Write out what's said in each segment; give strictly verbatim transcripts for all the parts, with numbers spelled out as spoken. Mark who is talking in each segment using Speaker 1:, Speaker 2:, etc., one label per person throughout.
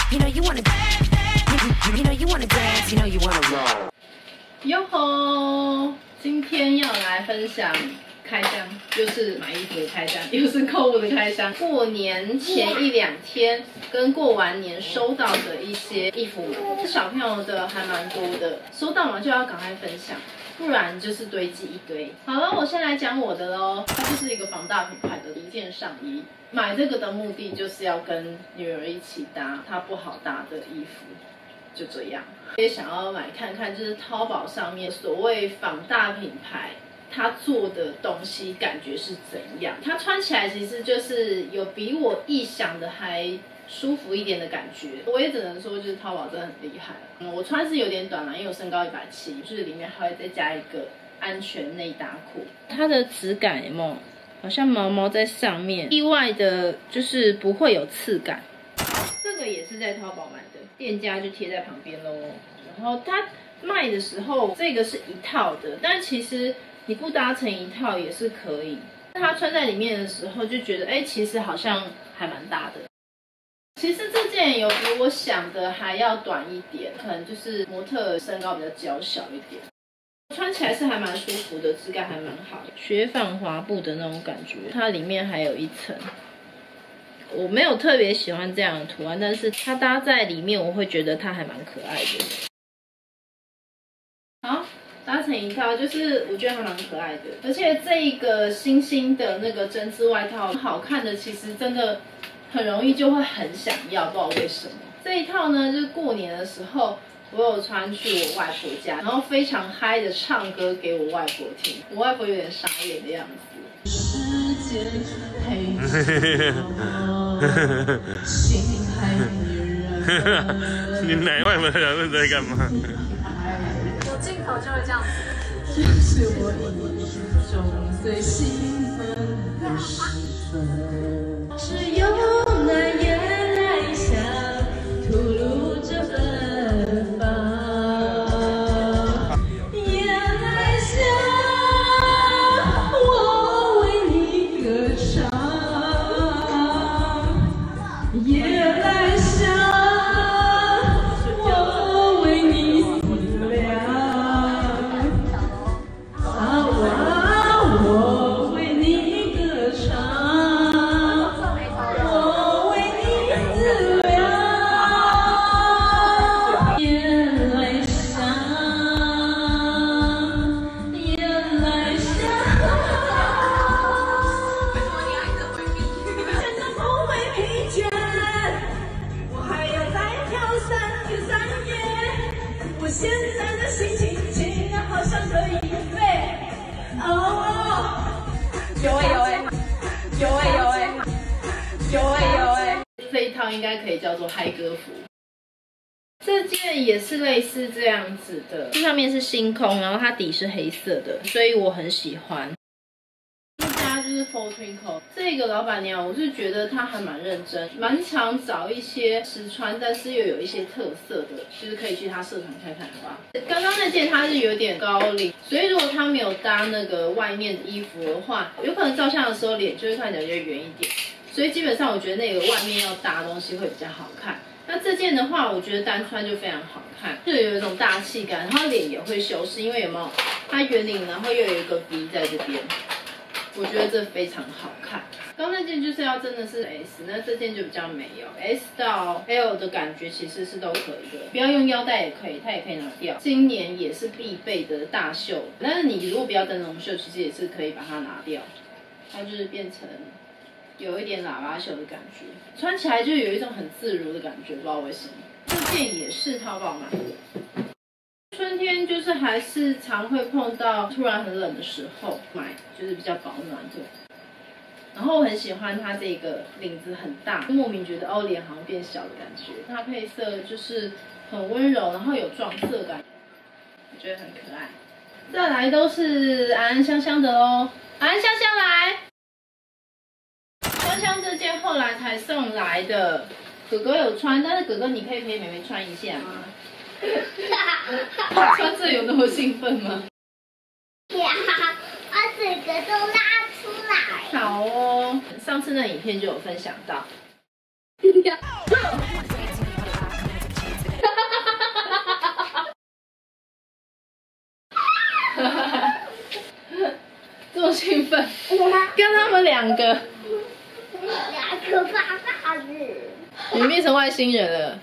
Speaker 1: 哟吼！今天要来分享开箱，又是买衣服的开箱，又是购物的开箱。过年前一两天跟过完年收到的一些衣服们，小朋友的还蛮多的，收到嘛就要赶快分享，不然就是堆积一堆。好了，我先来讲我的喽，它就是一个防大品牌的一件上衣。买这个的目的就是要跟女儿一起搭她不好搭的衣服。就这样，也想要买看看，就是淘宝上面所谓仿大品牌，它做的东西感觉是怎样？它穿起来其实就是有比我臆想的还舒服一点的感觉。我也只能说，就是淘宝真的很厉害。嗯，我穿是有点短啦，因为我身高一百七，就是里面还会再加一个安全内搭裤。它的质感有没有？好像毛毛在上面，意外的就是不会有刺感。这个也是在淘宝买的，店家就贴在旁边喽。然后它卖的时候，这个是一套的，但其实你不搭成一套也是可以。它穿在里面的时候就觉得，哎，其实好像还蛮搭的。其实这件有比我想的还要短一点，可能就是模特身高比较娇小一点。穿起来是还蛮舒服的，质感还蛮好，雪纺滑布的那种感觉。它里面还有一层。我没有特别喜欢这样的图案，但是它搭在里面，我会觉得它还蛮可爱的。好，搭成一套，就是我觉得还蛮可爱的。而且这一个星星的那个针织外套，好看的其实真的很容易就会很想要，不知道为什么。这一套呢，就是过年的时候我有穿去我外婆家，然后非常嗨的唱歌给我外婆听，我外婆有点傻眼的样子。
Speaker 2: 你奶外婆想问在干嘛？
Speaker 3: 有镜头就会这样子。
Speaker 4: 这是我一生中最兴奋的时分，只有那夜来香吐露着芬芳。夜来香，我为你歌唱。夜来香，我为你思量。啊哇，我为你歌唱，我为你思量。夜来香，夜来香。
Speaker 3: 为什么你要一直回避？
Speaker 4: 真的不会疲倦，我还要再跳三天三夜。我现在的心情竟然好像可以飞。哦，
Speaker 3: 有哎有哎有哎有哎有哎有哎，
Speaker 1: 这一套应该可以叫做嗨歌服。这件也是类似这样子的，这上面是星空，然后它底是黑色的，所以我很喜欢。这家就是 Full Twinkle， 这个老板娘我是觉得她还蛮认真，蛮常找一些实穿，但是又有一些特色的，就是可以去她社团看看的话。刚刚那件它是有点高领，所以如果她没有搭那个外面的衣服的话，有可能照相的时候脸就会看起来比较圆一点。所以基本上我觉得那个外面要搭的东西会比较好看。那这件的话，我觉得单穿就非常好看，就有一种大气感，然后脸也会修饰，因为有没有它圆领，然后又有一个 V 在这边。我觉得这非常好看。刚那件就是要真的是 S， 那这件就比较没有 S 到 L 的感觉，其实是都可以的。不要用腰带也可以，它也可以拿掉。今年也是必备的大袖，但是你如果不要灯笼袖，其实也是可以把它拿掉。它就是变成有一点喇叭袖的感觉，穿起来就有一种很自如的感觉，不知道为什么。这件也是淘宝买的。春天就是还是常会碰到突然很冷的时候买，就是比较保暖的。然后我很喜欢它这个领子很大，莫名觉得哦脸好像变小的感觉。它配色就是很温柔，然后有撞色感，我觉得很可爱。再来都是安安香香的喽，安安香香来。香香这件后来才送来的，哥哥有穿，但是哥哥你可以陪妹妹穿一下吗？穿这有那么兴奋吗？
Speaker 5: 呀，把整个都拉出来。
Speaker 1: 好哦，上次那影片就有分享到。 多兴奋，跟他们两个，
Speaker 5: 两个大大子。
Speaker 1: 你们变成外星人了。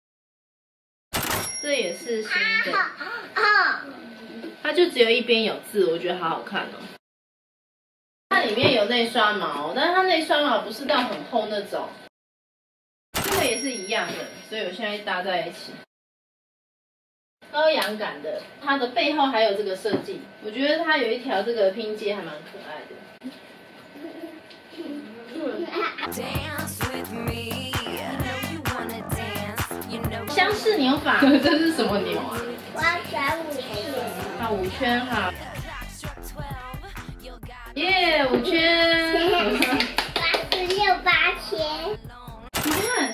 Speaker 1: 这也是新的，
Speaker 5: 啊，
Speaker 1: 它就只有一边有字，我觉得好好看哦。它里面有内刷毛，但是它内刷毛不是到很厚那种。这个也是一样的，所以我现在搭在一起。高阳感的，它的背后还有这个设计，我觉得它有一条这个拼接还蛮可爱的。相似扭法，这是什么扭啊？
Speaker 5: 我要转五圈。
Speaker 1: 好，五圈哈。耶，五圈。
Speaker 5: 八十六八千。
Speaker 1: 你看。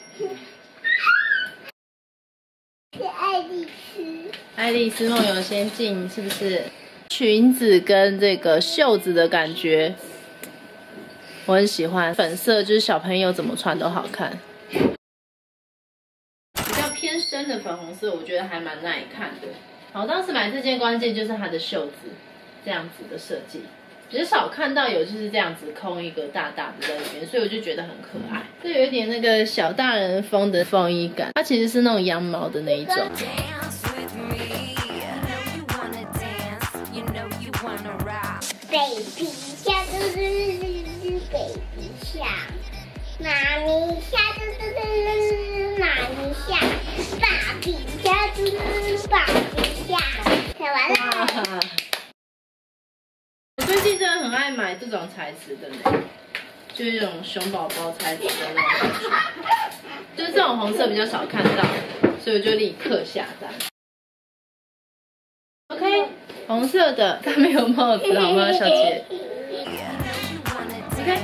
Speaker 5: 是爱丽丝。
Speaker 1: 爱丽丝梦游仙境是不是？裙子跟这个袖子的感觉，我很喜欢。粉色就是小朋友怎么穿都好看。比较偏深的粉红色，我觉得还蛮耐看的。好，当时买这件关键就是它的袖子这样子的设计。比较少看到有就是这样子空一个大大的在里面，所以我就觉得很可爱。这有一点那个小大人风的风衣感，它其实是那种羊毛的那一种。
Speaker 5: baby 下嘟嘟嘟嘟 baby 下，妈咪下嘟嘟嘟嘟妈咪下，爸比下嘟嘟嘟爸比下，看完了。
Speaker 1: 我最近真的很爱买这种材质的呢，就是这种熊宝宝材质的那种感觉，就是这种红色比较少看到，所以我就立刻下单。OK， 红色的，它没有帽子，好吗，小姐 ？OK，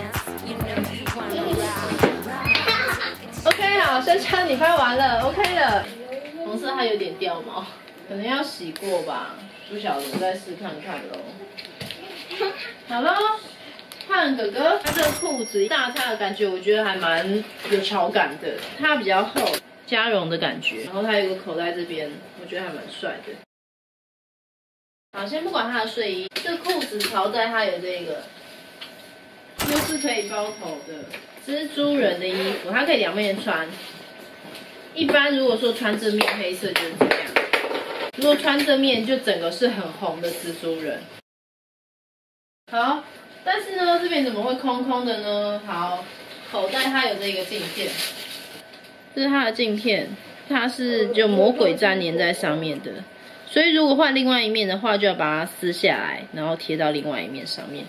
Speaker 1: OK， 好，珊珊你拍完了 ，OK 了。红色它有点掉毛，可能要洗过吧，不晓得，我再试看看喽。好喽，看哥哥，他这个裤子大叉的感觉，我觉得还蛮有潮感的，它比较厚，加绒的感觉，然后它有个口袋这边，我觉得还蛮帅的。好，先不管他的睡衣，这裤子潮在它有这个，又是可以包头的蜘蛛人的衣服，它可以两面穿。一般如果说穿这面黑色就是这样，如果穿这面就整个是很红的蜘蛛人。好，但是呢，这边怎么会空空的呢？好，口袋它有这个镜片，这是它的镜片，它是就魔鬼粘粘在上面的。所以如果换另外一面的话，就要把它撕下来，然后贴到另外一面上面。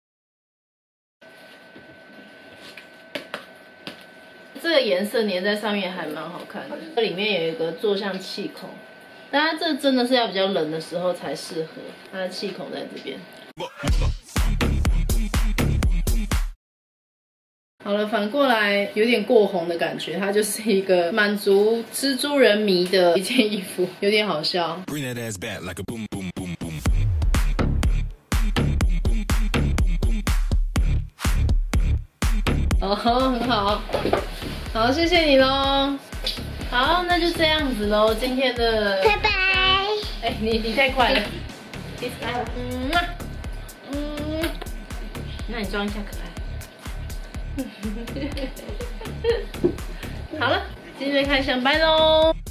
Speaker 1: 这个颜色粘在上面还蛮好看的。这里面有一个做像气孔，但它这真的是要比较冷的时候才适合。它的气孔在这边。好了，反过来有点过红的感觉，它就是一个满足蜘蛛人迷的一件衣服，有点好笑。哦，很好，好，谢谢你喽。好，那就这样子喽，今天的
Speaker 5: 拜拜。
Speaker 1: 哎，你你太快了，第三，嗯嘛，嗯，那你装一下可爱。好了，今天就开箱拜喽。